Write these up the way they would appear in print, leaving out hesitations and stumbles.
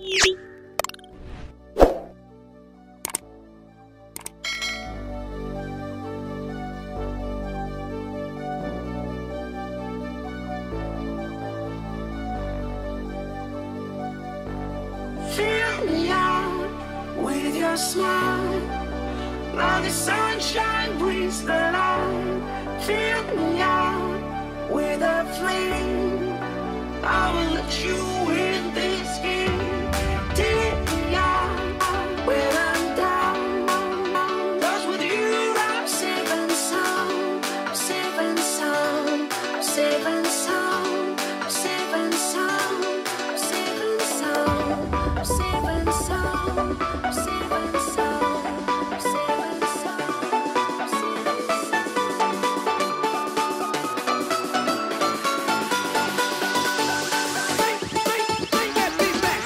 Fill me out with your smile. Now the sunshine brings the light. Fill me out with a flame. I will let you in this game. Take me out when I'm down. 'Cause with you I'm safe and sound. I'm safe and sound. I'm safe and sound. I'm safe and sound. I'm safe and sound. I'm safe and sound. I'm safe and sound. I'm safe and sound. I'm safe and Bring that beat back.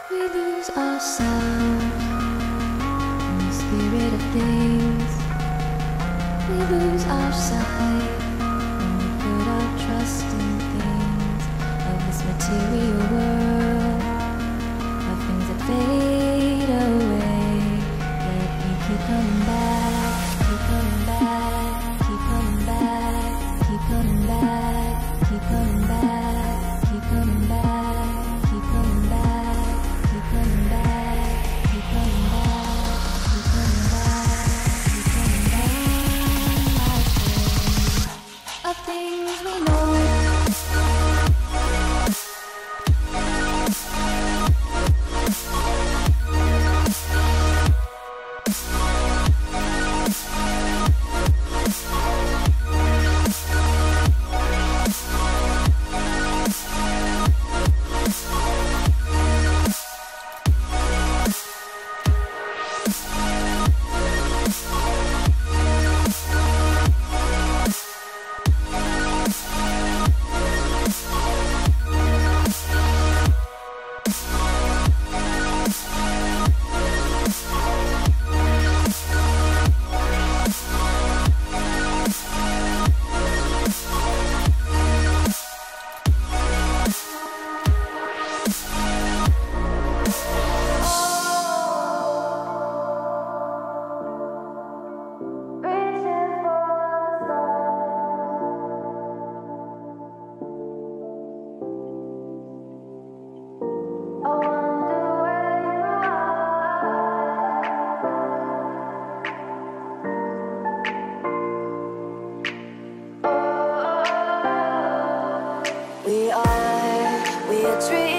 We lose ourselves in the spirit of things. We lose our sight when we put our trust in things of this material world, of things that fade away. Yet we keep coming back, keep coming back, keep coming back, keep coming back, keep coming back, keep coming back, keep coming back, keep coming back, keep coming back, keep coming back, keep coming back. Of things we know. We are dreaming.